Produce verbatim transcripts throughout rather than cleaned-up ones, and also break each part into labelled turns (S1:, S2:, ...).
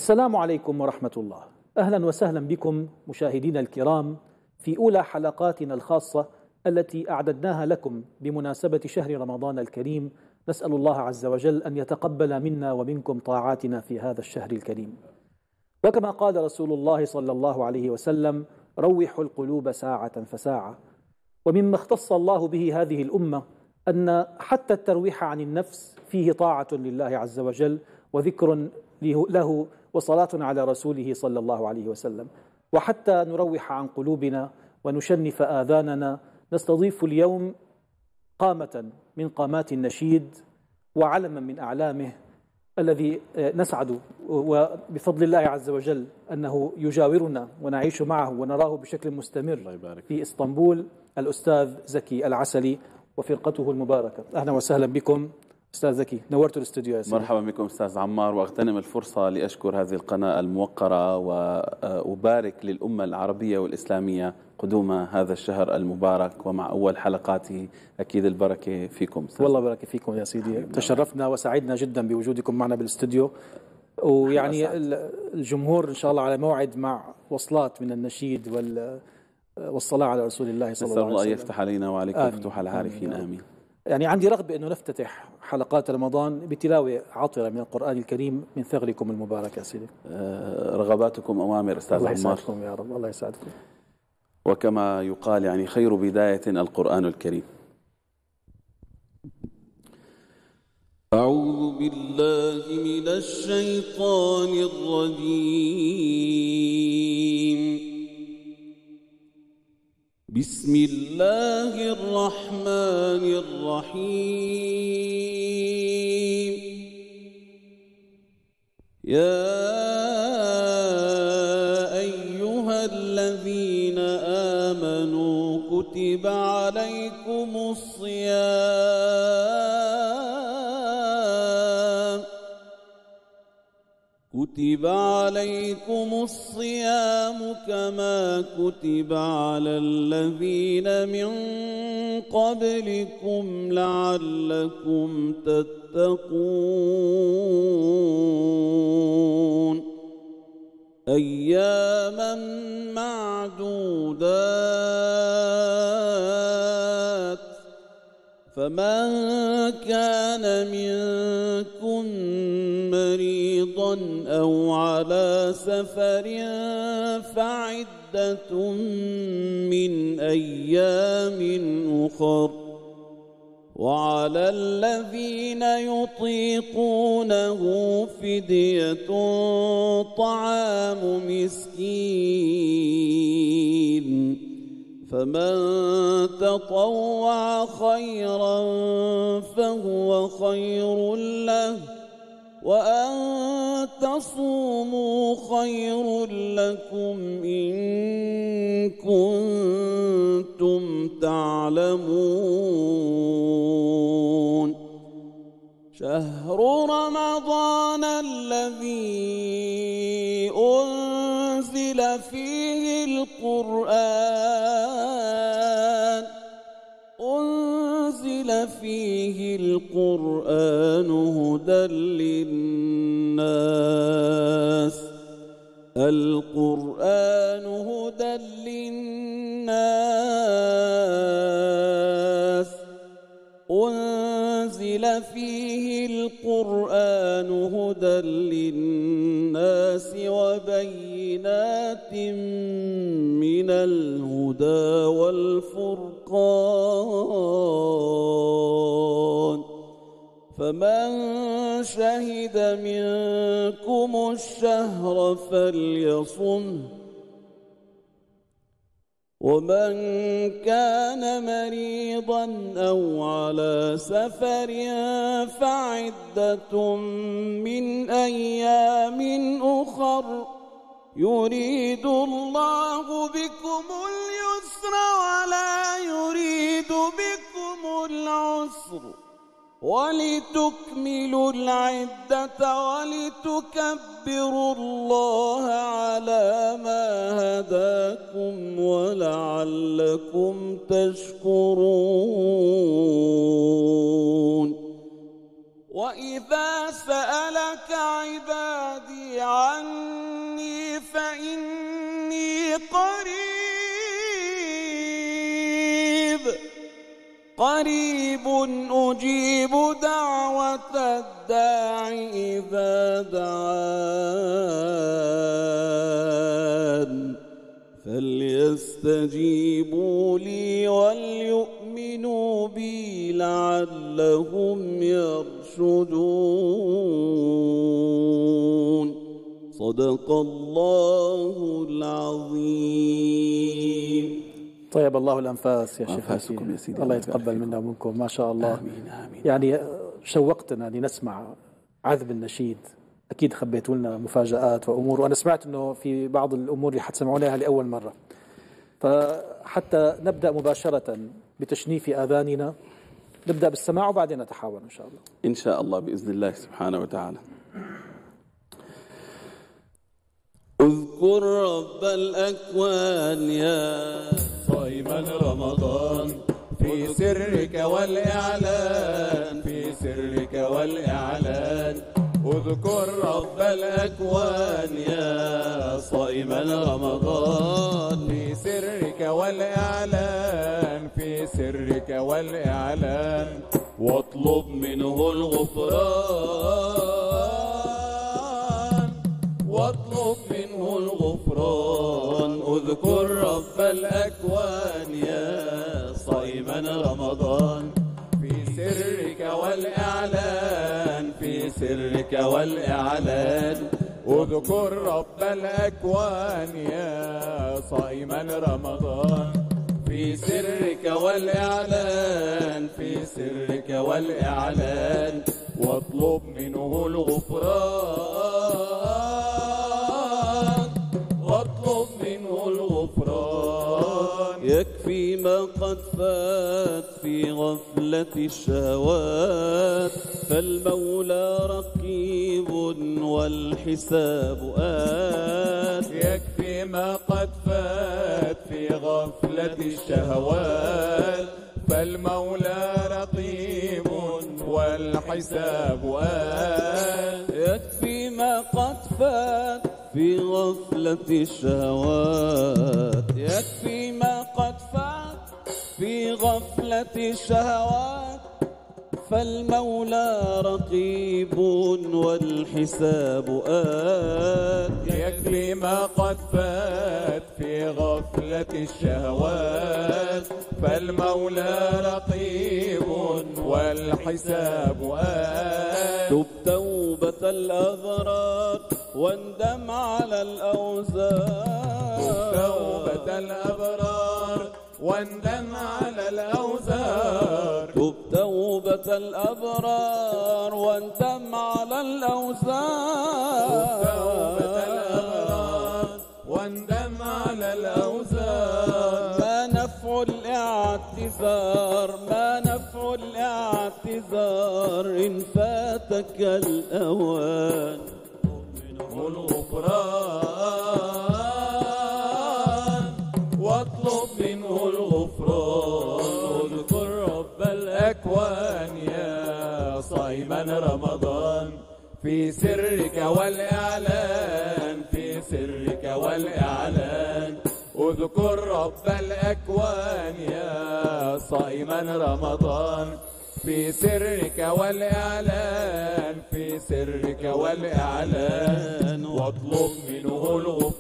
S1: السلام عليكم ورحمة الله. أهلا وسهلا بكم مشاهدينا الكرام في أولى حلقاتنا الخاصة التي أعددناها لكم بمناسبة شهر رمضان الكريم. نسأل الله عز وجل أن يتقبل منا ومنكم طاعاتنا في هذا الشهر الكريم. وكما قال رسول الله صلى الله عليه وسلم: روحوا القلوب ساعة فساعة. ومما اختص الله به هذه الأمة أن حتى الترويح عن النفس فيه طاعة لله عز وجل وذكر له وصلاة على رسوله صلى الله عليه وسلم. وحتى نروح عن قلوبنا ونشنف آذاننا نستضيف اليوم قامة من قامات النشيد وعلما من أعلامه الذي نسعد وبفضل الله عز وجل أنه يجاورنا ونعيش معه ونراه بشكل مستمر في إسطنبول، الأستاذ زكي العسلي وفرقته المباركة. أهلا وسهلا بكم أستاذ زكي، نورت الاستوديو يا سيدي.
S2: مرحبا بكم أستاذ عمار، وأغتنم الفرصة لأشكر هذه القناة الموقرة وأبارك للأمة العربية والإسلامية قدوم هذا الشهر المبارك ومع أول حلقاته. أكيد البركة فيكم أستاذ.
S1: والله بركة فيكم يا سيدي، تشرفنا وسعدنا جدا بوجودكم معنا بالاستوديو، ويعني الجمهور إن شاء الله على موعد مع وصلات من النشيد وال والصلاة على رسول الله صلى الله عليه وسلم.
S2: نسأل الله يفتح علينا وعليكم فتوح العارفين. آمين, آمين.
S1: يعني عندي رغبة أنه نفتتح حلقات رمضان بتلاوة عطرة من القرآن الكريم من ثغركم المبارك يا سيدي.
S2: أه رغباتكم أوامر أستاذ عمار.
S1: الله يسعدكم يا رب، الله يسعدكم.
S2: وكما يقال يعني خير بداية القرآن الكريم.
S3: أعوذ بالله من الشيطان الرجيم. بسم الله الرحمن الرحيم. يا أيها الذين آمنوا كتب عليكم الصيام كتب عليكم الصيام كما كتب على الذين من قبلكم لعلكم تتقون. أياما معدودات، فمن كان منكم مريضا أو على سفر فعدة من أيام أخر، وعلى الذين يطيقونه فدية طعام مسكين، فمن تطوع خيرا فهو خير له، وأن تصوموا خير لكم إن كنتم تعلمون. شهر رمضان الذي أنزل فيه القرآن أنزل فيه القرآن هدى للناس القرآن هدى للناس أنزل فيه القرآن هدى للناس وبينات من الهدى والفرقان، فمن شهد منكم الشهر فليصمه، ومن كان مريضا أو على سفر فعدة من أيام أخر، يريد الله بكم اليسر ولا يريد بكم العسر، ولتكملوا العدة ولتكبروا الله على ما هداكم ولعلكم تشكرون. وإذا سألك عبادي عني فإني قريب قريب أجيب دعوة الداع إذا دعان فليستجيبوا لي وليؤمنوا بي لعلهم يرشدون. صدق الله العظيم.
S1: طيب الله الأنفاس يا شيخ
S2: أنفاسكم يا سيدي،
S1: الله يتقبل منا ومنكم ما شاء الله.
S2: آمين آمين.
S1: يعني شوقتنا لنسمع عذب النشيد، أكيد خبيتوا لنا مفاجآت وأمور، وأنا سمعت أنه في بعض الأمور اللي حتسمعونها لأول مرة، فحتى نبدأ مباشرة بتشنيف آذاننا، نبدأ بالسماع وبعدين نتحاور إن شاء الله.
S2: إن شاء الله بإذن الله سبحانه وتعالى.
S3: اذكر رب الأكوان يا
S4: صائما رمضان في سرك والإعلان، في سرك والإعلان. اذكر رب الأكوان يا صائما رمضان في سرك والإعلان، في سرك والإعلان. واطلب منه الغفران، واطلب منه الغفران. اذكر رب الأكوان يا صائما رمضان في سرك والإعلان، في سرك والإعلان. اذكر رب الأكوان يا صائما رمضان في سرك والإعلان، في سرك والإعلان. واطلب منه الغفران، واطلب منه الغفران.
S3: يكفي ما قد فات في غفلة الشهوات، فالمولى رقيب والحساب آت.
S4: يكفي ما قد فات في غفلة الشهوات، فالمولى رقيب والحساب آت.
S3: يكفي ما قد فات في غفلة الشهوات، يكفي ما قد فات في غفلة الشهوات، فالمولى رقيب والحساب آت.
S4: يكفي ما قد فات في غفلة الشهوات، فالمولى رقيب والحساب آت.
S3: تب توبة الأبرار واندم على الأوزار،
S4: تب توبة الأبرار واندم على الأوزار.
S3: تب توبة الأبرار واندم على الأوزار.
S4: تب توبة الأبرار واندم على الأوزار.
S3: ما نفع الاعتذار، ما نفع الاعتذار إن فاتك الأوان.
S4: الغفران واطلب منه الغفران. اذكر رب الأكوان يا صائما رمضان في سرك والإعلان، في سرك والإعلان. اذكر رب الأكوان يا صائما رمضان في سرك والإعلان، في سرك والإعلان. واطلب منه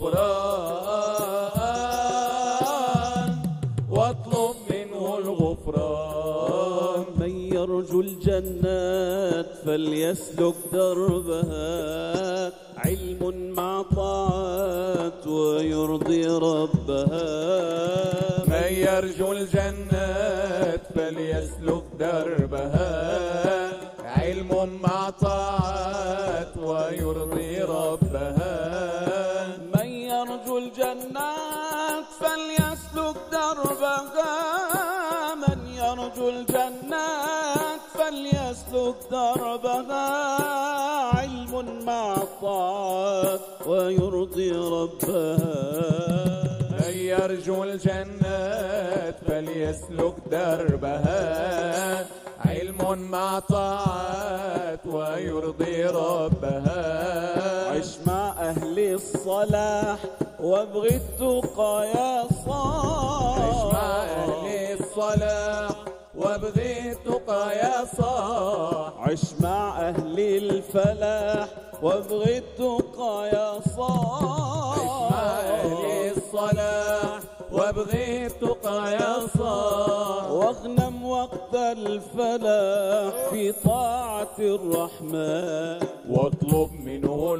S4: الغفران، واطلب منه الغفران.
S3: من يرجو الجنات فليسلك دربها، علم مع طاعات ويرضي ربها.
S4: من يرجو الجنات فليسلك دربها، علم مع طاعات ويرضي ربها.
S3: من يرجو الجنات فليسلك دربها، من يرجو الجنات فليسلك دربها، علم مع طاعات ويرضي ربها.
S4: من يرجو الجنات فليسلك دربها، علم مع طاعات ويرضي ربها.
S3: عش مع أهل الصلاح وابغي التقى يا صاح.
S4: عش مع أهل الصلاح وابغي التقى يا صاح.
S3: عش مع أهل الفلاح وابغي التقى يا صاح.
S4: عش مع أهل الصلاح وابغي التقى يا صاح.
S3: واغنم وقت الفلاح في طاعة الرحمن
S4: واطلب منه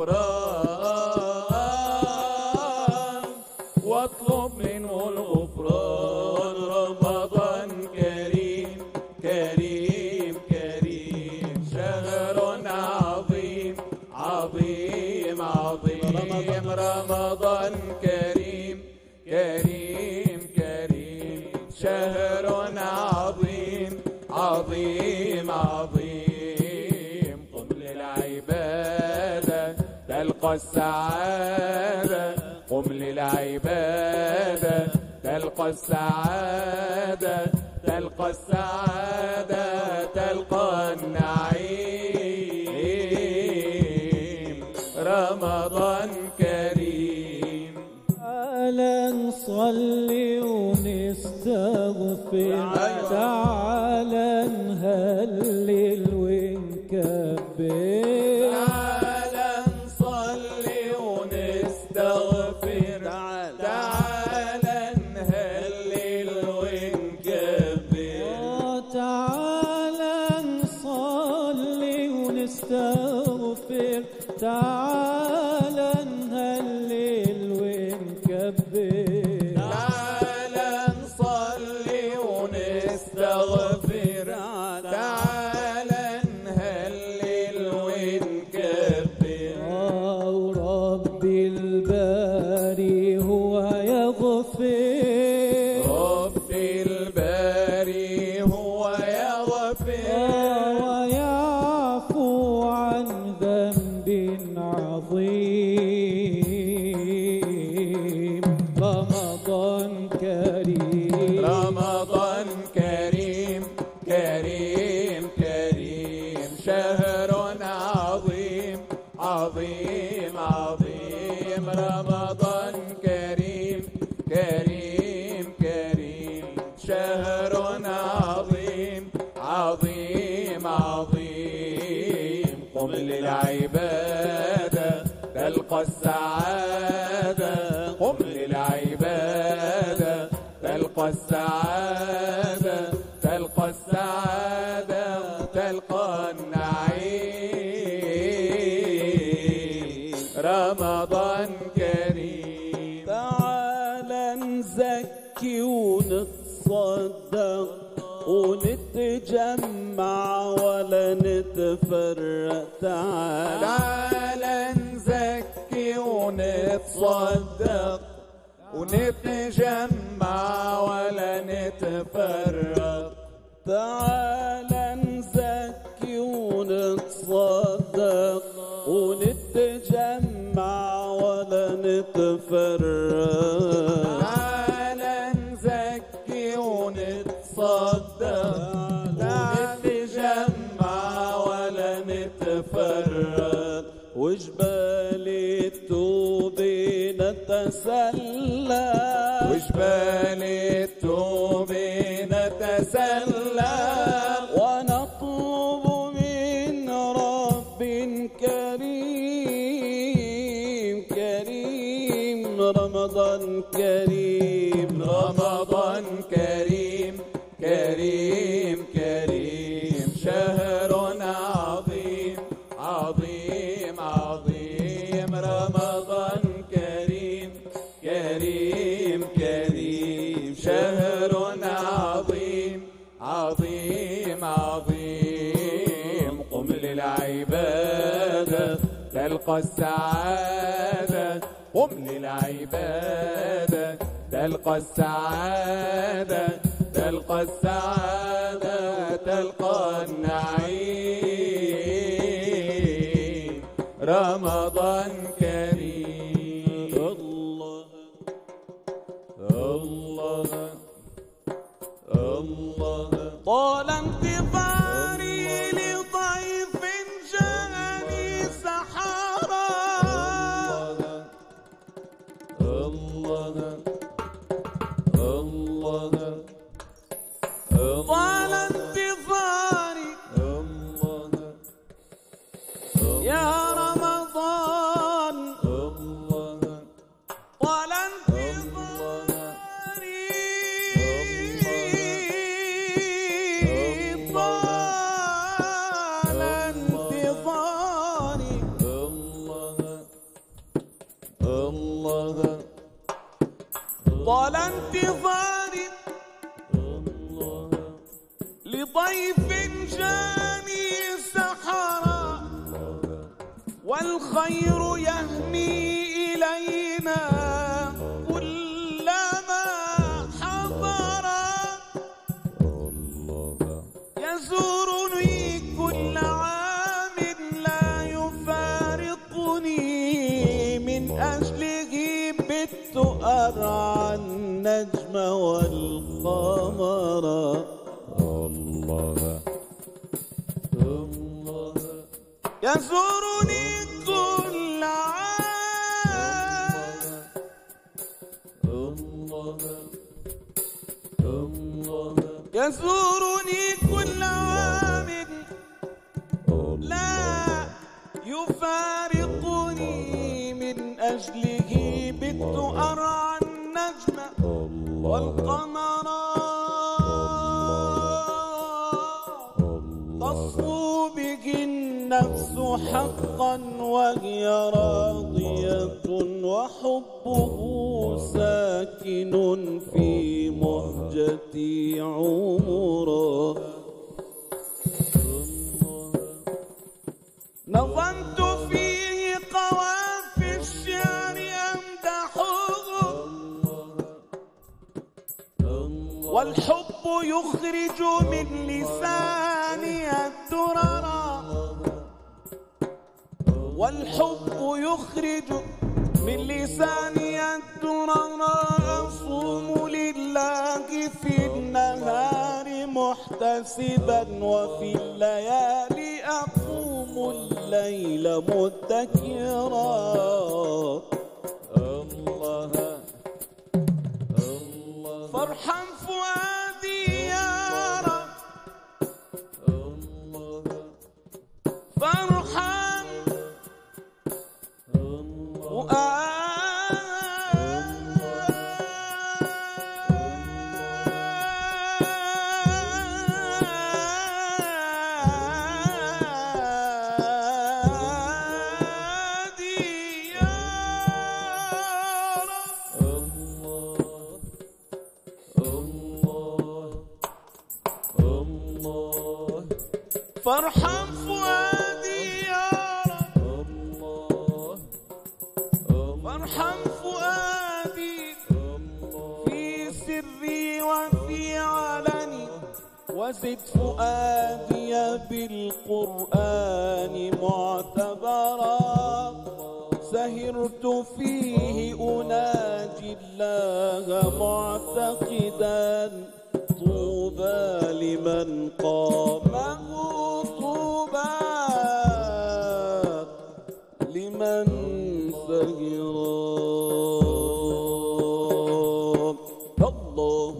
S4: الغفران. واطلب منه الغفران. رمضان كريم كريم كريم شهر عظيم عظيم عظيم. رمضان كريم كريم كريم شهر عظيم عظيم عظيم. قم للعبادة تلقى السعادة. قم للعبادة تلقى السعادة. تلقى السعادة تلقى النعيم. رمضان كريم.
S3: تعالى نصلي ونستغفر. تعالى نهلل ونكبر.
S4: تعالى نصلي ونستغفر. تعالى نهلل ونكبر.
S3: تعالى نصلي ونستغفر. تعالى نهلل ونكبر.
S4: تعالى نصلي ونستغفر. تعالى نهلل ونكبر.
S3: وربي الباري هو يغفر.
S4: ربي الباري هو يغفر.
S3: ويعفو عن ذنب عظيم. رمضان كريم.
S4: رمضان كريم كريم كريم شهر عظيم عظيم عظيم. رمضان كريم كريم كريم شهر عظيم عظيم عظيم. قم للعبادة تلقى السعادة. قم للعبادة تلقى السعادة. تلقى السعادة تلقى النعيم. رمضان كريم.
S3: تعالى نزكي ونتصدق ونتجمع ولا نتفرق. تعالى
S4: تعالى نزكي ونتصدق ونتجمع ولا نتفرق.
S3: تعالى نزكي ونتصدق ونتجمع ولا نتفرق.
S4: تعالى نزكي ونتصدق ونتجمع ولا نتفرق.
S3: وجبال التوب نتسلى.
S4: وجبال التوب نتسلى.
S3: ونطلب من رب كريم كريم. رمضان كريم.
S4: رمضان كريم كريم كريم شهر عظيم عظيم عظيم. رمضان كريم كريم كريم شهر عظيم عظيم عظيم. قم للعبادة تلقى السعادة. قم للعبادة تلقى السعادة. تلقى السعادة تلقى النعيم. رمضان كريم.
S3: الله
S4: الله الله
S3: طال انتظار الله طال انتظاري لضيف جاني سحرا والخير يهمي إلينا كلما حضر يزورني كل عام لا يفارقني من أجله بت أرعى النجم والقمر الله الله يزورني كل عام الله الله يزورني كل عام لا يفارقني من أجله بت أرعى النجم والقمر تصفو به النفس حقا وهي راضية وحبه ساكن في مهجتي عمرا نظمت فيه قوافي الشعر أمدحه والحب يخرج من لساني الدررا والحب يخرج من لساني الدررا أصوم لله في النهار محتسبا وفي الليالي أقوم الليل مدكرا الله الله فرحا فؤادي يا رب الله فرحا فؤادي فرحا فؤادي يا رب الله فرحا فؤادي في سري وفي علني وزد فؤادي بالقرآن معتبرا سهرت فيه أناجي الله معتقدا طوبى لمن قامه طوبى لمن سهرا الله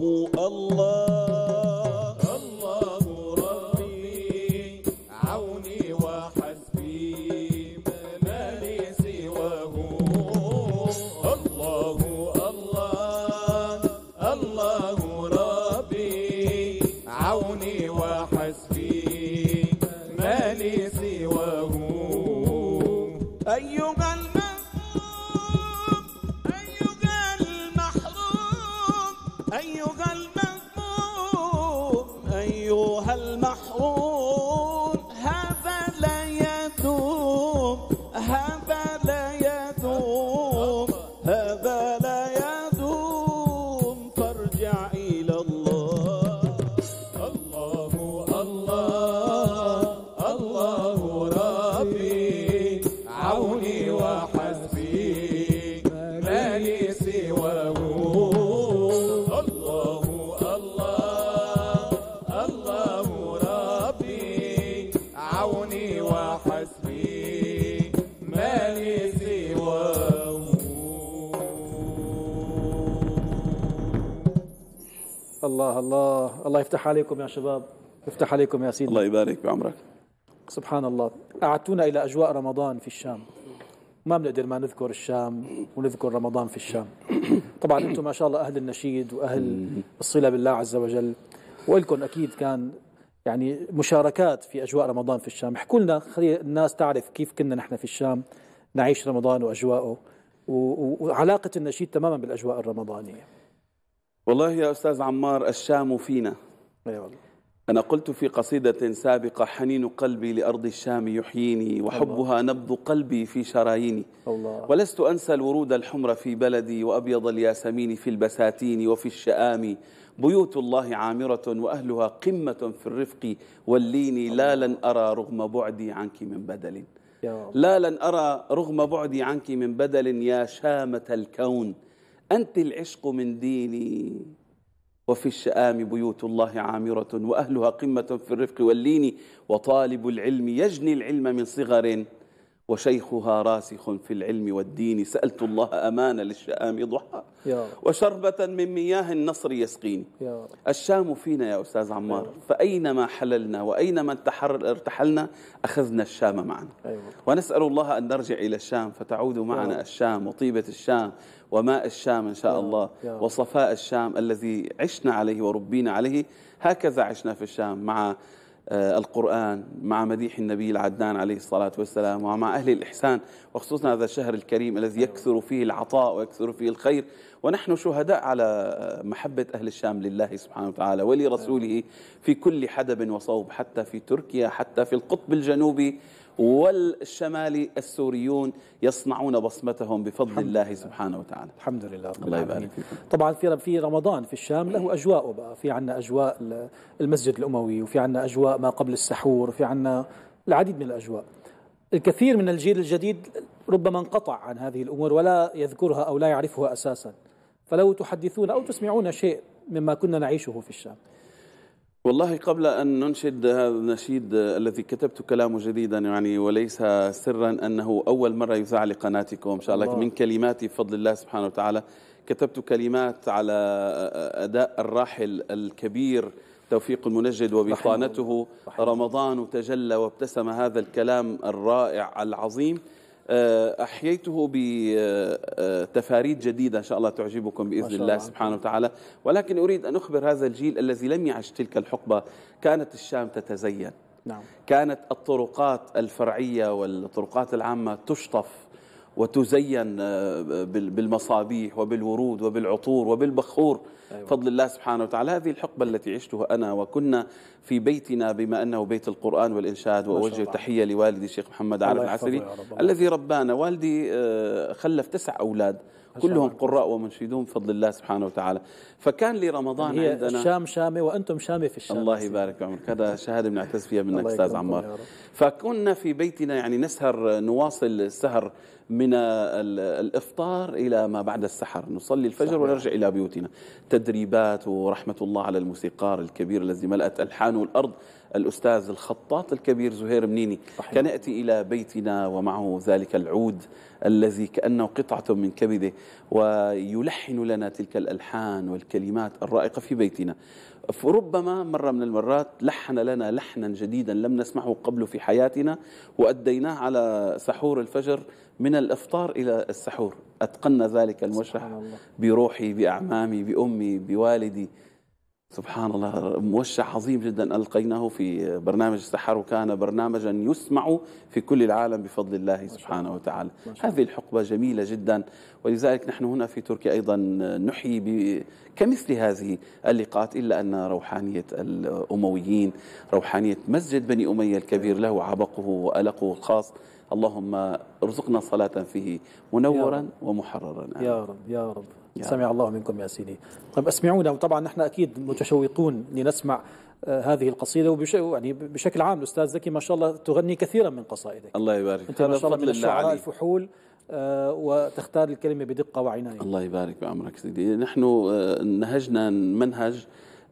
S3: الله الله ربي عوني وحسبي ما لي سواه الله الله الله ربي عوني وحسبي ما لي سواه أيها المحبوب أيها المحروم أيها المحبوب أيها المحروم هذا لا يدوم هذا لا يدوم هذا لا يدوم فارجع إلى الله الله الله الله ربي عوني وحسبي ما لي سواه الله الله الله ربي عوني وحسبي ما لي سواه.
S1: الله الله الله يفتح عليكم يا شباب، يفتح عليكم يا سيدي.
S2: الله يبارك بعمرك.
S1: سبحان الله. أعدتونا إلى أجواء رمضان في الشام، ما بنقدر ما نذكر الشام ونذكر رمضان في الشام. طبعا أنتم ما شاء الله أهل النشيد وأهل الصلة بالله عز وجل، وإلكم أكيد كان يعني مشاركات في أجواء رمضان في الشام. احكوا لنا، خلي الناس تعرف كيف كنا نحن في الشام نعيش رمضان وأجواءه، وعلاقة النشيد تماما بالأجواء الرمضانية.
S2: والله يا أستاذ عمار، الشام فينا.
S1: أيوة.
S2: أنا قلت في قصيدة سابقة: حنين قلبي لأرض الشام يحييني، وحبها نبض قلبي في شراييني.
S1: الله.
S2: ولست أنسى الورود الحمر في بلدي، وأبيض الياسمين في البساتين وفي الشآم. بيوت الله عامرة وأهلها قمة في الرفق واللين. لا لن أرى رغم بعدي عنك من بدل، لا لن أرى رغم بعدي عنك من بدل. يا شامة الكون أنت العشق من ديني، وفي الشآم بيوت الله عامرة وأهلها قمة في الرفق واللين. وطالب العلم يجني العلم من صغر، وشيخها راسخ في العلم والدين. سألت الله أمان للشآم ضحى، وشربة من مياه النصر يسقيني. الشام فينا يا أستاذ عمار، فأينما حللنا وأينما ارتحلنا أخذنا الشام معنا. ونسأل الله أن نرجع إلى الشام فتعود معنا الشام وطيبة الشام وماء الشام إن شاء الله، وصفاء الشام الذي عشنا عليه وربينا عليه. هكذا عشنا في الشام مع القرآن، مع مديح النبي العدنان عليه الصلاة والسلام، ومع أهل الإحسان، وخصوصا هذا الشهر الكريم الذي يكثر فيه العطاء ويكثر فيه الخير. ونحن شهداء على محبة أهل الشام لله سبحانه وتعالى ولرسوله في كل حدب وصوب، حتى في تركيا، حتى في القطب الجنوبي والشمالي السوريون يصنعون بصمتهم بفضل الله سبحانه وتعالى.
S1: الحمد لله.
S2: الله يبارك فيكم.
S1: طبعا في في رمضان في الشام له أجواء بقى، في عنا أجواء المسجد الأموي، وفي عنا أجواء ما قبل السحور، وفي عنا العديد من الأجواء. الكثير من الجيل الجديد ربما انقطع عن هذه الأمور ولا يذكرها أو لا يعرفها أساسا، فلو تحدثون أو تسمعون شيء مما كنا نعيشه في الشام.
S2: والله قبل أن ننشد هذا النشيد الذي كتبت كلامه جديدا يعني، وليس سرا أنه أول مرة يذاع لقناتكم إن شاء الله, الله. من كلماتي بفضل الله سبحانه وتعالى. كتبت كلمات على أداء الراحل الكبير توفيق المنجد وبطانته رمضان تجلى وابتسم، هذا الكلام الرائع العظيم أحييته بتفاريد جديدة إن شاء الله تعجبكم بإذن الله سبحانه وتعالى. ولكن أريد أن أخبر هذا الجيل الذي لم يعش تلك الحقبة. كانت الشام تتزين،
S1: نعم.
S2: كانت الطرقات الفرعية والطرقات العامة تشطف وتزين بالمصابيح وبالورود وبالعطور وبالبخور. أيوة. فضل الله سبحانه وتعالى. هذه الحقبة التي عشتها أنا، وكنا في بيتنا بما أنه بيت القرآن والإنشاد. وأوجه تحية لوالدي الشيخ محمد عارف العسري الذي ربانا. والدي خلف تسع أولاد كلهم قراء ومنشدون بفضل الله سبحانه وتعالى. فكان لرمضان
S1: هي
S2: عندنا
S1: الشام شامة وأنتم شامة في الشام.
S2: الله يبارك عمرك، هذا شهادة بنعتز فيها منك أستاذ عمار. فكنا في بيتنا يعني نسهر، نواصل السهر من الإفطار إلى ما بعد السحر، نصلي الفجر ونرجع إلى بيوتنا. تدريبات، ورحمة الله على الموسيقار الكبير الذي ملأت ألحانه الأرض الأستاذ الخطاط الكبير زهير منيني. كان يأتي إلى بيتنا ومعه ذلك العود الذي كأنه قطعة من كبده، ويلحن لنا تلك الألحان والكلمات الرائقة في بيتنا. فربما مرة من المرات لحن لنا لحنا جديدا لم نسمعه قبل في حياتنا، وأديناه على سحور الفجر من الإفطار إلى السحور. أتقن ذلك الموشح بروحي، بأعمامي، بأمي، بوالدي. سبحان الله، موشح عظيم جدا ألقيناه في برنامج السحر، وكان برنامجا يسمع في كل العالم بفضل الله سبحانه وتعالى. هذه الحقبة جميلة جدا، ولذلك نحن هنا في تركيا أيضا نحيي كمثل هذه اللقاءات. إلا أن روحانية الأمويين، روحانية مسجد بني أمية الكبير له عبقه وألقه الخاص. اللهم ارزقنا صلاة فيه منورا يا ومحررا.
S1: يا رب يا رب. سمع الله منكم يا سيدي. طيب اسمعونا، وطبعا نحن أكيد متشوقون لنسمع آه هذه القصيدة. وبش يعني بشكل عام الأستاذ زكي ما شاء الله تغني كثيرا من قصائدك.
S2: الله يبارك.
S1: أنت ما شاء الله من الشعراء الفحول، آه وتختار الكلمة بدقة وعناية.
S2: الله يبارك بعمرك سيدي. نحن آه نهجنا منهج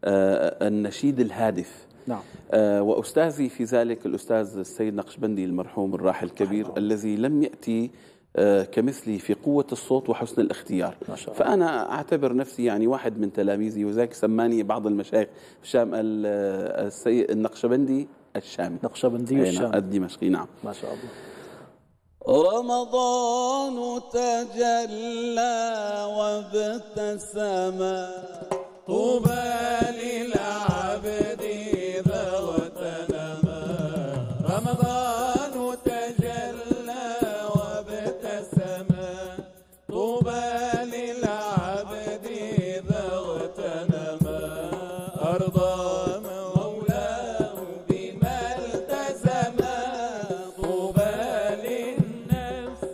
S2: آه النشيد الهادف.
S1: نعم.
S2: آه وأستاذي في ذلك الأستاذ السيد نقشبندي المرحوم الراحل الكبير الذي لم يأتي آه كمثلي في قوة الصوت وحسن الاختيار. فأنا أعتبر نفسي يعني واحد من تلاميذي، وذاك سماني بعض المشايخ في الشام السيد النقشبندي الشامي.
S1: نقشبندي الشامي
S2: الدمشقي. نعم
S1: ما شاء الله.
S4: رمضان تجلى وابتسم، طوبى للعبد ذا وتنما. رمضان تجلى وابتسم، للعبد إذا اغتنما أرضى مولاه بما التزما طوبى للنفس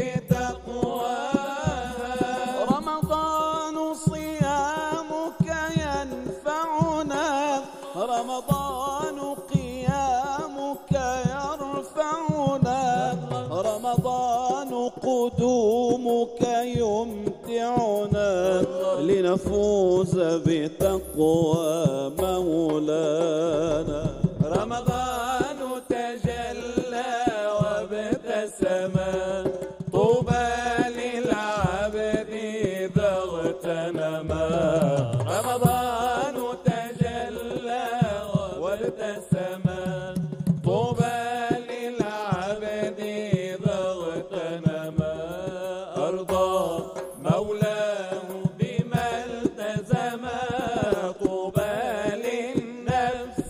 S4: بتقواها رمضان صيامك ينفعنا رمضان قيامك يرفعنا رمضان قدومك يمتعنا لنفوز بتقوى مولانا رمضان تجلى وابتسما طوبى للعبد إذا اغتنما رمضان تجلى وابتسما طوبى للعبد إذا اغتنما أرضى مولاه بما التزما طوبى للنفس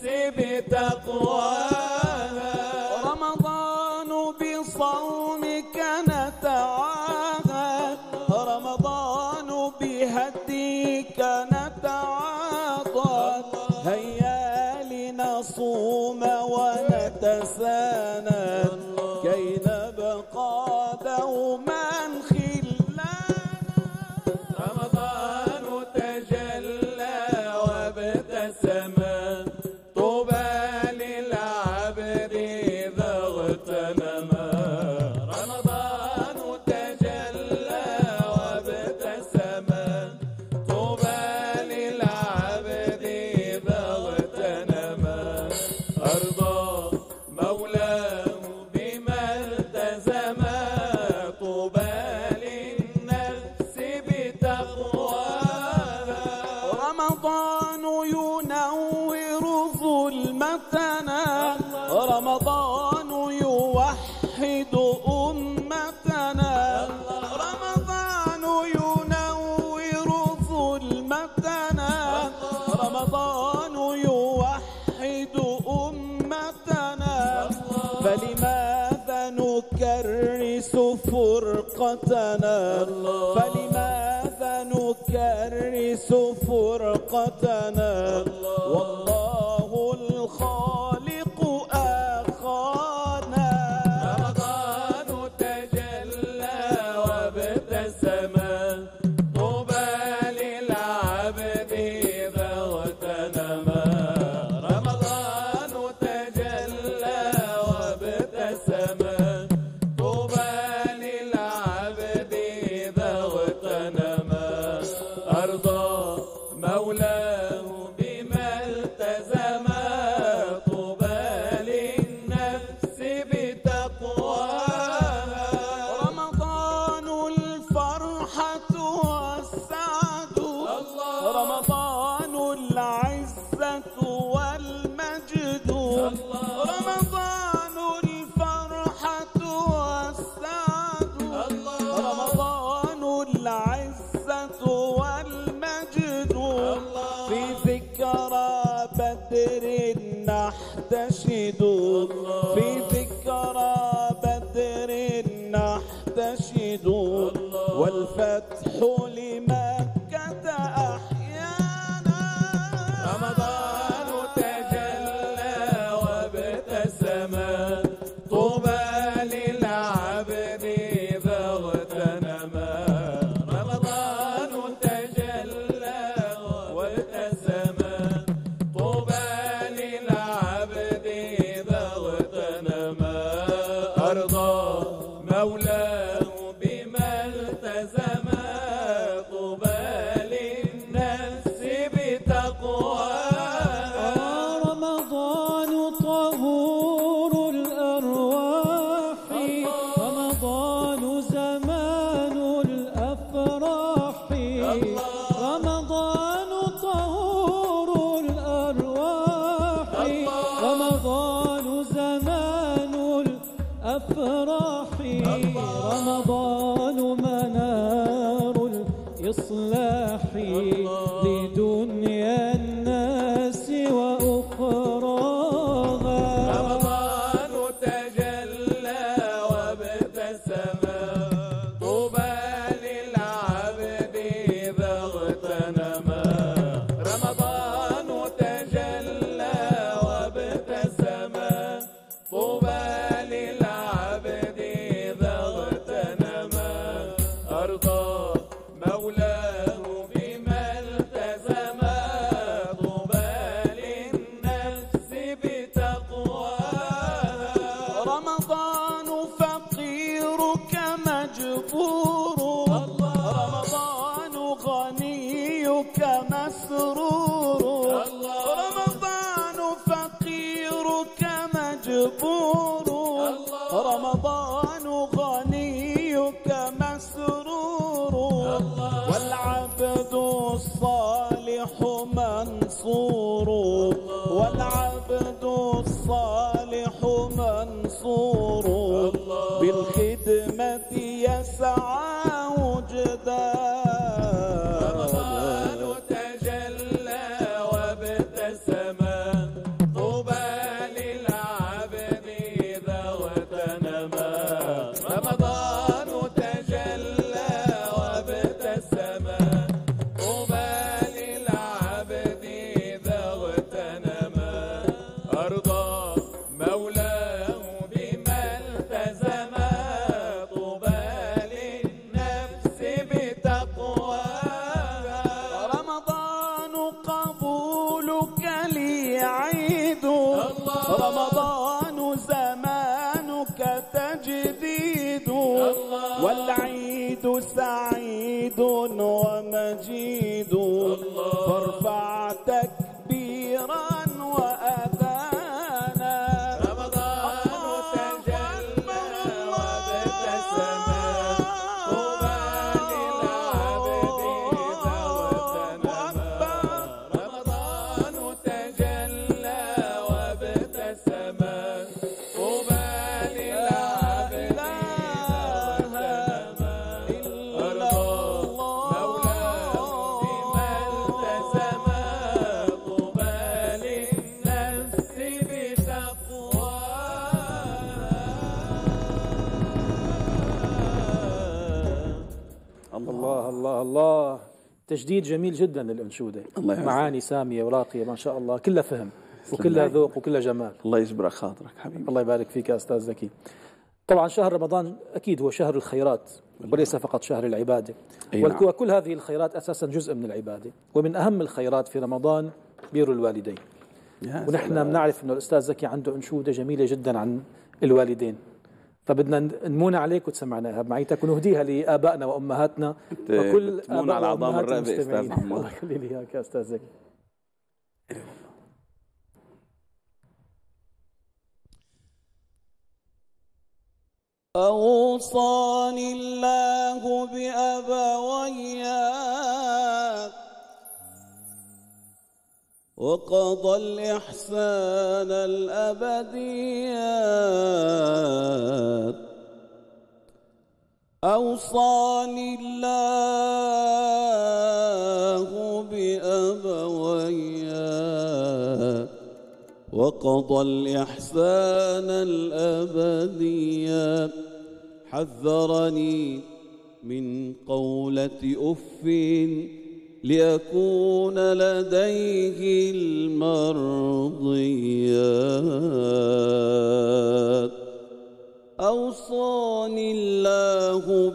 S4: بتقواها رمضان بصومك نتعاهد رمضان بهديك نتعاضد هيا لنصوم ونتساند كي نبقى دوما خلانا رمضان تجلى وابتسما طوبى للعبد إذا اغتنما رمضان تجلى وابتسما طوبى للعبد إذا اغتنما أرضى مولاه بما التزما طوبى للنفس بتقواها رمضان ينور ظلمتنا رمضان يوحد أمتنا رمضان ينور ظلمتنا رمضان يوحد أمتنا فلماذا نكرس فرقتنا فلماذا نكرس فرقتنا والله الخالق أخانا رمضان تجلى وابتسما طوبى للعبد إذا اغتنما رمضان تجلى وابتسما طوبى للعبد إذا اغتنما أرضى مولاه بما التزما طوبى للنفس بتقواها رمضان الفرحة والسعد رمضان العزة والمجد رمضان الفرحة والسعد رمضان العزة والمجد في ذكرى بدر نحتشد في ذكرى بدر نحتشد والفتح لمكة أحيانا رمضان تجلى وابتسما طوبى للعبد إذا اغتنما رمضان تجلى وابتسما طوبى للعبد إذا اغتنما أرضى مولاه بما التزما طوبى للنفس بتقواها
S5: رمضان طهور الأرواح رمضان زمان الأفراح رمضان طهور الأرواح رمضان زمان الأفراح رمضان منار الإصلاح لدنيا الناس وأخراها
S4: رمضان تجلى وابتسما طوبى للعبد
S3: السماء طوبى للعبد إذا اغتنما أرضى مولاه بما التزما طوبى للنفس بتقواها
S4: رمضان قبولك لي عيد رمضان زمانك تجديد والعيد سعيد ومجيد فارفع تكبيرا وأذانا
S3: رمضان تجلى وابتسم طوبى للعبد إذا اغتنما رمضان تجلى وابتسم طوبى للعبد إذا اغتنما أرضى مولاه بما التزم طوبى للنفس بتقواها.
S1: الله الله الله، تجديد جميل جدا للأنشودة.
S2: الله يحفظك.
S1: معاني سامية وراقية ما شاء الله، كلها فهم وكلها ذوق وكلها جمال.
S2: الله يجبر خاطرك حبيبي.
S1: الله يبارك فيك يا أستاذ زكي. طبعا شهر رمضان أكيد هو شهر الخيرات وليس فقط شهر العبادة.
S2: أي نعم.
S1: وكل هذه الخيرات أساسا جزء من العبادة، ومن أهم الخيرات في رمضان بر الوالدين.
S2: يا
S1: ونحن
S2: سلام.
S1: بنعرف أنه الأستاذ زكي عنده أنشودة جميلة جدا عن الوالدين، فبدنا نمون عليك وتسمعناها بمعيتك ونهديها لآبائنا وأمهاتنا وكل
S2: بتمون على عظام
S1: وأمهات
S2: الرقبة
S1: المستمعين.
S2: أستاذ عمار.
S1: الله يخلي لي إياك يا أستاذ زكي.
S4: أوصاني الله بأبوي وقضى الإحسان الأبديات أوصاني الله بأبوي وقضى الإحسان الأبديات حذرني من قولة أف ليكون لديه المرضيات أوصاني الله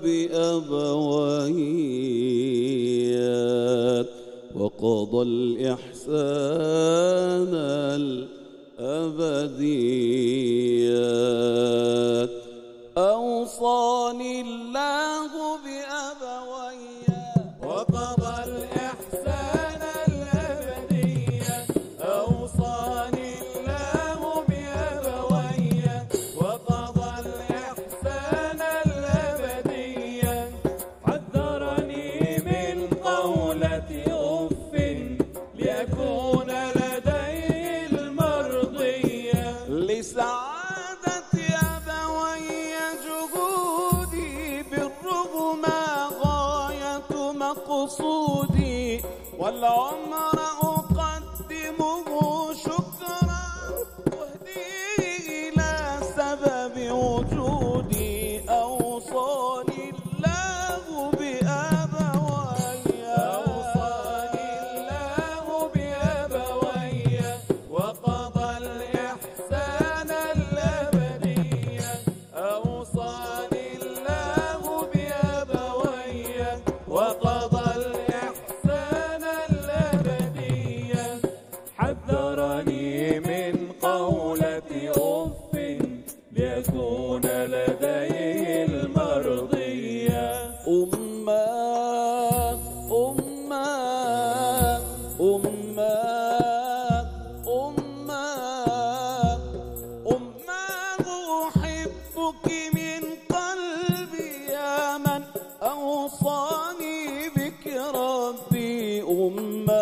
S4: بأبويات وقضى الإحسان الأبديات أوصاني الله بأبوي
S3: وقضى الإحسان الأبدية أوصاني الله بأبوي وقضى الإحسان الأبدية حذرني من قولة أف ليكون لديه المرضية
S4: لسعادة أبوي جهودي بالرغم غاية مقصودي والعمر أقدمه شكرا أهديه إلى سبب وجودي أوصاني الله بأبوي
S3: أوصاني الله بأبوي وقضى الإحسان الأبدية أوصاني الله بأبوي وقضى الإحسان الأبدية حذرني من قولة أف ليكون لديه المرضية
S4: أمة أمة أمة أمة أمة أحبك من قلبي يا من أوصاني بك ربي أمة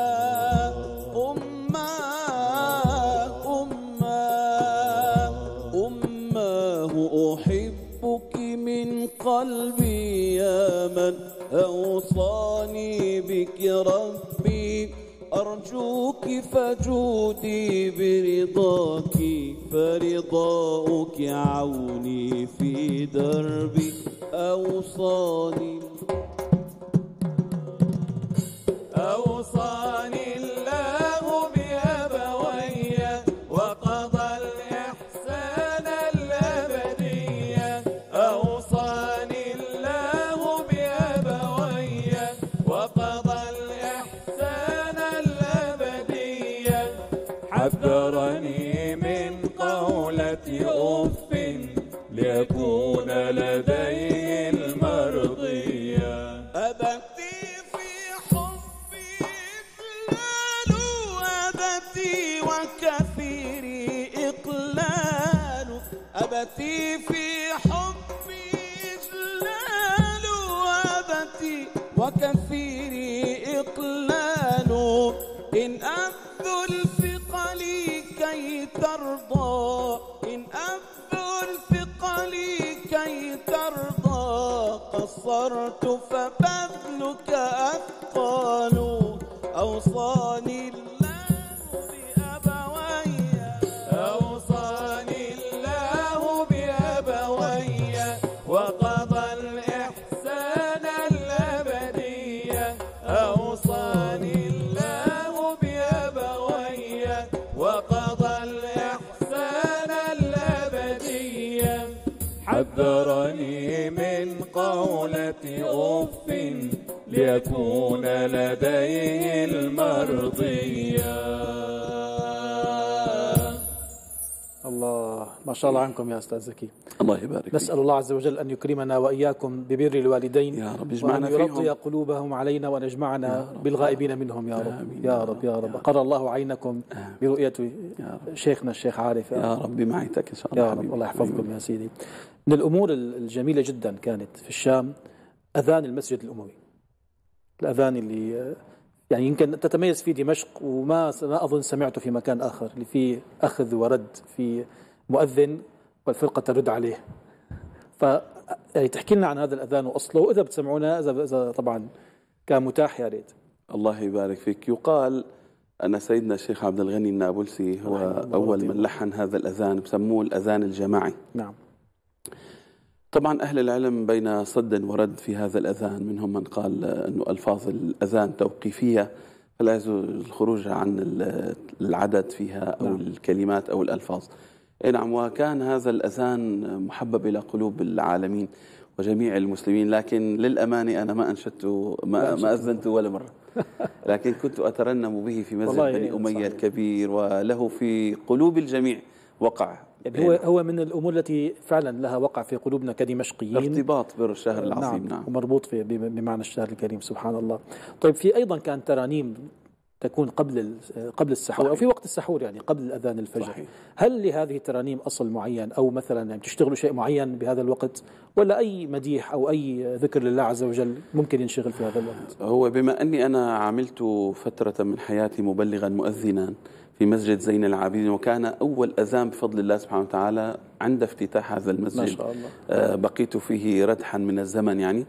S4: أمة أمة أمه أحبك من قلبي يا من أوصاني بك ربي أرجوك فجودي برضاك فرضاؤك عوني في دربي أوصاني
S3: أف ليكون لديه المرضية.
S4: أبتي في حبي إذلال أبتي وكثيري إقلال أبتي في حبي إذلال أبتي وكثيري إقلال إن أبذل ثقلي كي ترضى إن أبذل ثقلي كي ترضى قصرت فبذلك أثقال أوصاني الله بأبوي
S3: أوصاني الله بأبوي وقضى الإحسان الأبدية. أوصاني الله بأبوي وقضى الإحسان الأبدية. حذرني من قولة أف ليكون لديه المرضية.
S1: الله، ما شاء الله عنكم يا أستاذ زكي.
S2: الله يبارك فيك.
S1: نسأل الله عز وجل أن يكرمنا وإياكم ببر الوالدين
S2: يا رب،
S1: وأن
S2: اجمعنا
S1: يرضي
S2: فيهم.
S1: قلوبهم علينا وأن يجمعنا بالغائبين منهم يا رب.
S2: آمين.
S1: يا رب يا رب. قرر الله عينكم برؤية شيخنا الشيخ عارف
S2: يا رب بمعيتك إن شاء الله.
S1: يا رب، الله يحفظكم يا سيدي. من الأمور الجميلة جدا كانت في الشام أذان المسجد الأموي، الأذان اللي يعني يمكن تتميز فيه دمشق وما ما أظن سمعته في مكان آخر، اللي فيه أخذ ورد، في مؤذن والفرقة ترد عليه. ف يعني تحكي لنا عن هذا الأذان وأصله، وإذا بتسمعونا إذا إذا طبعا كان متاح يا ريت.
S2: الله يبارك فيك. يقال أن سيدنا الشيخ عبد الغني النابلسي هو أول من لحن هذا الأذان، بسموه الأذان الجماعي.
S1: نعم.
S2: طبعا أهل العلم بين صد ورد في هذا الأذان، منهم من قال أنه ألفاظ الأذان توقيفية فلا يجوز الخروج عن العدد فيها أو نعم. الكلمات أو الألفاظ. نعم، وكان هذا الأذان محبب إلى قلوب العالمين وجميع المسلمين، لكن للأمانة أنا ما أنشدت ما, ما أذنت ولا مرة، لكن كنت أترنم به في مسجد بني أمية الكبير، وله في قلوب الجميع وقع.
S1: يعني هو هو من الأمور التي فعلا لها وقع في قلوبنا كدمشقيين،
S2: ارتباط بالشهر العظيم.
S1: نعم,
S2: نعم.
S1: ومربوط في بمعنى الشهر الكريم سبحان الله. طيب، في أيضا كان ترانيم تكون قبل قبل السحور أو في وقت السحور، يعني قبل الأذان الفجر. صحيح. هل لهذه الترانيم أصل معين، أو مثلا يعني تشتغلوا شيء معين بهذا الوقت، ولا أي مديح أو أي ذكر لله عز وجل ممكن ينشغل في هذا الوقت؟
S2: هو بما أني أنا عملت فترة من حياتي مبلغا مؤذنا في مسجد زين العابدين، وكان أول أذان بفضل الله سبحانه وتعالى عند افتتاح هذا المسجد، ما شاء الله. بقيت فيه ردحا من الزمن يعني.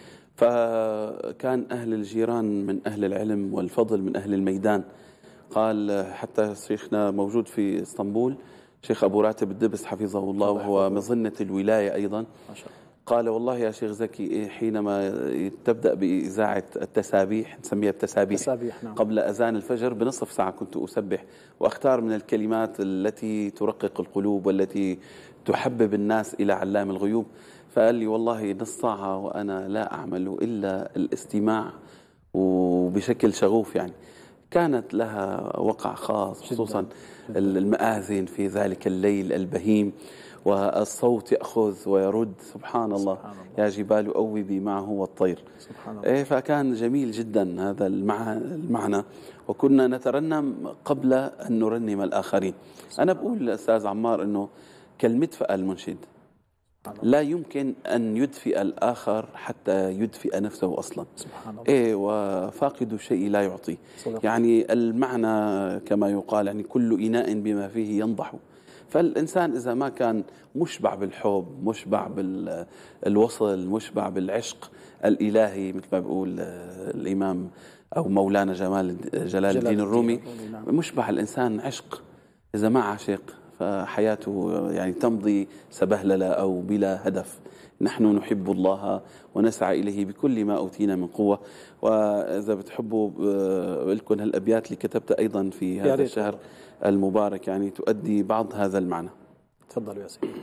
S2: فكان أهل الجيران من أهل العلم والفضل من أهل الميدان. قال حتى شيخنا موجود في اسطنبول، شيخ أبو راتب الدبس حفظه الله، وهو مظنة الولاية أيضا، ما شاء الله. قال والله يا شيخ زكي، حينما تبدأ بإذاعة التسابيح، نسميها التسابيح، تسابيح نعم. قبل أذان الفجر بنصف ساعة كنت أسبح وأختار من الكلمات التي ترقق القلوب والتي تحبب الناس إلى علام الغيوب. فقال لي والله نص ساعة وأنا لا أعمل إلا الاستماع وبشكل شغوف. يعني كانت لها وقع خاص، خصوصا المآذن في ذلك الليل البهيم، والصوت يأخذ ويرد. سبحان الله, سبحان الله. يا جبال أوبي معه والطير. سبحان الله. فكان جميل جدا هذا المعنى، وكنا نترنم قبل أن نرنم الآخرين. أنا بقول أستاذ عمار أنه كالمدفأة المنشد لا يمكن أن يدفئ الآخر حتى يدفئ نفسه أصلا. سبحان الله. إيه، وفاقد الشيء لا يعطي. يعني المعنى كما يقال، يعني كل إناء بما فيه ينضح. فالإنسان إذا ما كان مشبع بالحب، مشبع بالوصل، مشبع بالعشق الإلهي، مثل ما بيقول الإمام أو مولانا جمال جلال الدين الرومي، مشبع الإنسان عشق، إذا ما عشق فحياته يعني تمضي سبهللة أو بلا هدف. نحن نحب الله ونسعى إليه بكل ما أوتينا من قوة. وإذا بتحبوا لكم هالأبيات اللي كتبتها أيضا في هذا الشهر المبارك، يعني تؤدي بعض هذا المعنى.
S1: تفضلوا يا سيدي.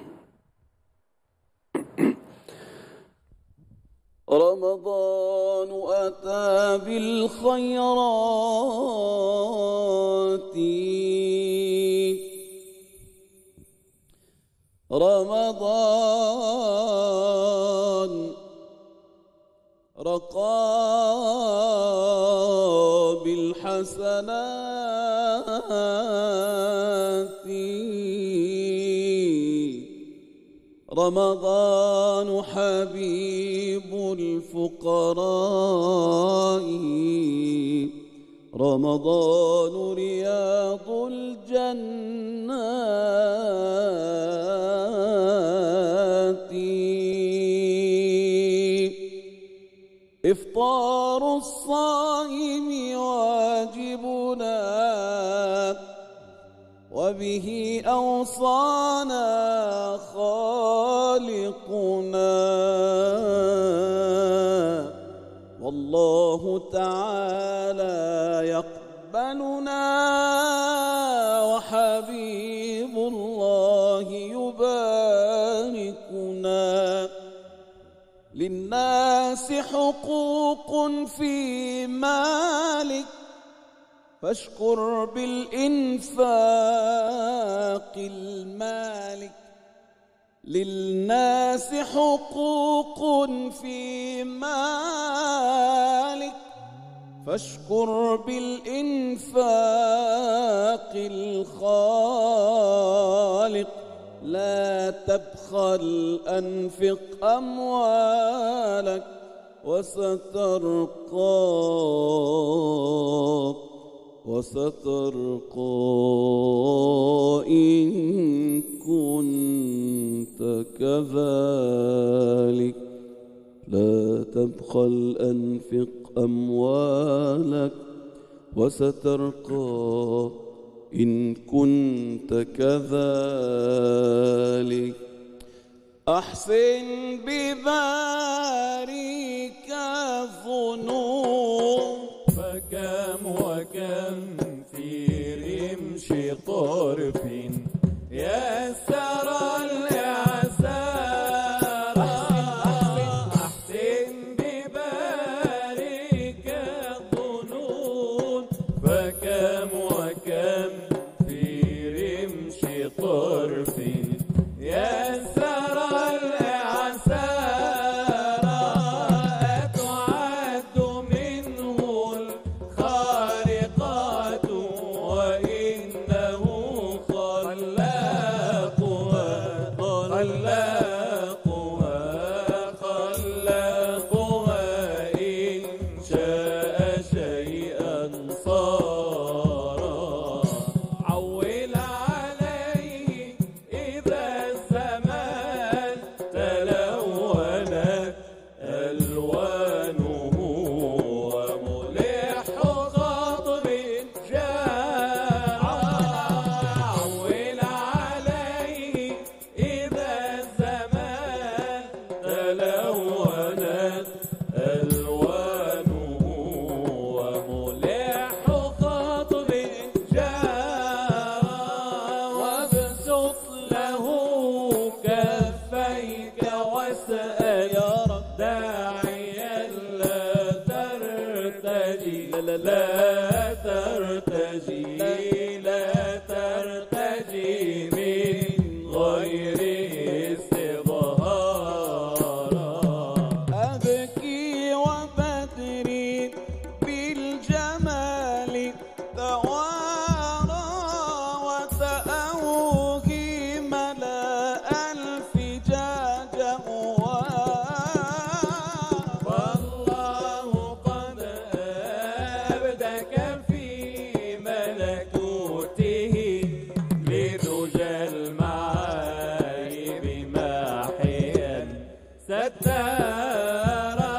S4: رمضان أتى بالخيرات رمضان رقى بالحسنات، رمضان حبيب الفقراء، رمضان رياض الجنات، إفطار الصائم واجبنا وبه أوصانا خالقنا، والله تعالى يقبلنا وحبيب الله يباركنا. للناس حقوق في مالك فاشكر بالإنفاق المالك، للناس حقوق في مالك فاشكر بالإنفاق الخالق، لا تبخل أنفق أموالك وسترقى وسترقى إن كنت كذلك، لا تبخل أنفق أموالك وسترقى إن كنت كذلك. أحسن بذلك الظنون،
S3: فكم وكم في رمش طرف يسر الإعسار. أحسن ببارك الظنون، فكم وكم في رمش طرف يسر الإعسار. أتعد منه الخارقات وإنه خلاق خلاق خلاق، وإن شاء شيئا صار. عول عليه إذا الزمان تلونت ألوانه، وملح خطب جاء. عول عليه إذا الزمان تلونت ألوانه، وملح خطب جاء. وابسط له كفيك واسأل يا رب داعيا لا ترتجي لا ترتجي لا ترتجي من غير استظهار. أبكي وبدري بالجمال توارى، وتأوهي ملأ الفجاج أوارى. والله قد أبدك في ملكوته لدجى المعايب ماحيا ستارا.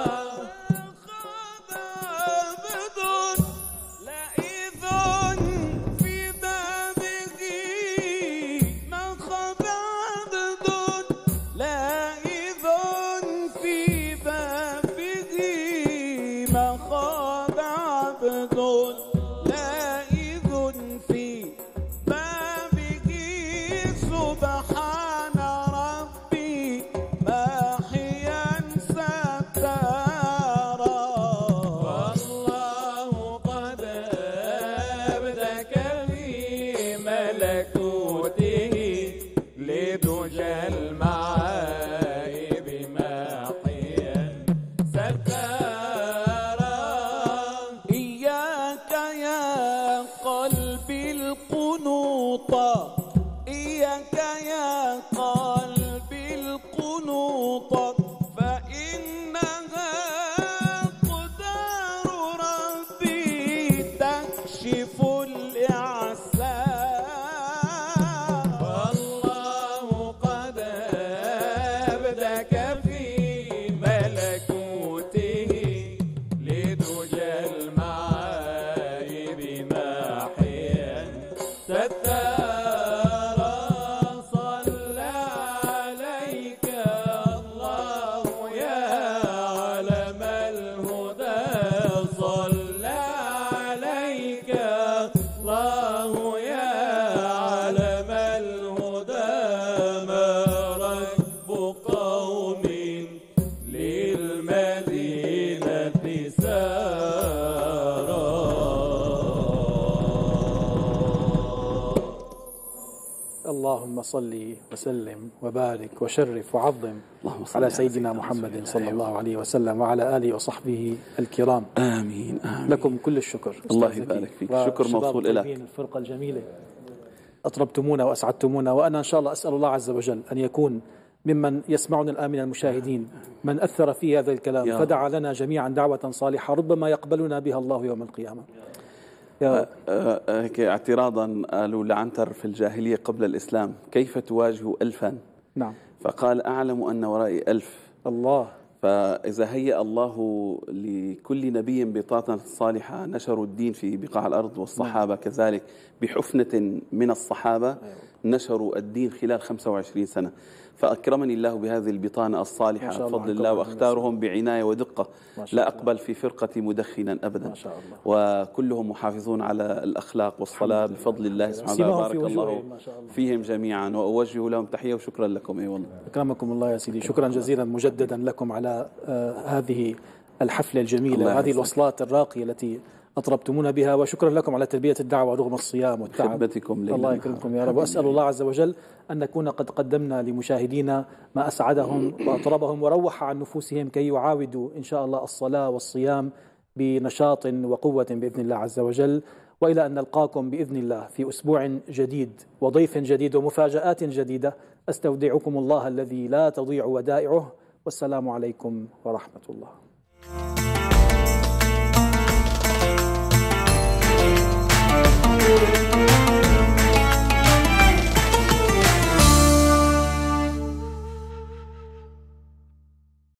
S3: خذ عبد لئيذ في بابه، ما خذ عبد لئيذ في بابه، ما خذ عبد لئيذ في بابه. سبحان ربي ماحيا ستارا. والله قد أبدك في ملكوته لدجى كاشف الإعسار والله قد أبدك في ملكوته لدجى المعايب ماحيا ستارا صلى عليك الله يا علم الهدى صلى عليك الله يا علم الهدى ما ركب قوم للمدينة سارا.
S1: اللهم صل وسلم وبارك وشرف وعظم على سيدنا محمد صلى الله عليه وسلم وعلى آله وصحبه الكرام.
S2: آمين آمين.
S1: لكم كل الشكر.
S2: الله يبارك فيك. شكر موصول لك.
S1: الفرقة الجميلة أطربتمونا وأسعدتمونا، وأنا إن شاء الله أسأل الله عز وجل أن يكون ممن يسمعنا الآن من المشاهدين من أثر في هذا الكلام فدعا لنا جميعا دعوة صالحة ربما يقبلنا بها الله يوم القيامة.
S2: آه، آه، هيك اعتراضا قالوا لعنتر في الجاهلية قبل الإسلام كيف تواجه ألفا؟
S1: نعم.
S2: فقال أعلم أن ورائي ألف.
S1: الله.
S2: فإذا هيأ الله لكل نبي بطانة صالحة نشروا الدين في بقاع الأرض، والصحابة كذلك بحفنة من الصحابة نشروا الدين خلال خمسة وعشرين سنة. فأكرمني الله بهذه البطانة الصالحة بفضل الله، واختارهم بعناية ودقة. لا أقبل في فرقة مدخنا أبدا، ما شاء الله. وكلهم محافظون على الأخلاق والصلاة بفضل الله سبحانه وتعالى. بارك الله فيهم جميعا، وأوجه لهم تحية وشكرا لكم. أي والله
S1: أكرمكم الله يا سيدي. شكرا جزيلا مجددا لكم على آه هذه الحفلة الجميلة وهذه الوصلات الراقية التي أطربتمونا بها، وشكرا لكم على تلبية الدعوة رغم الصيام والتعب.
S2: خدمتكم لله.
S1: الله يكرمكم يا رب. وأسأل الله عز وجل أن نكون قد قدمنا لمشاهدينا ما أسعدهم وأطربهم وروح عن نفوسهم كي يعاودوا إن شاء الله الصلاة والصيام بنشاط وقوة بإذن الله عز وجل. وإلى أن نلقاكم بإذن الله في أسبوع جديد وضيف جديد ومفاجآت جديدة، أستودعكم الله الذي لا تضيع ودائعه، والسلام عليكم ورحمة الله.